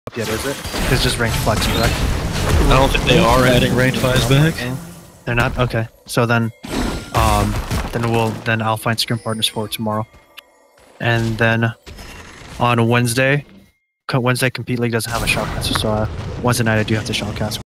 yet, is it? It's just range flex, correct? I don't think they are adding range 5s back. They're not? Okay. So then I'll find scrim partners for tomorrow. And then on Wednesday, Compete League doesn't have a shotcaster, so Wednesday night I do have to shotcast.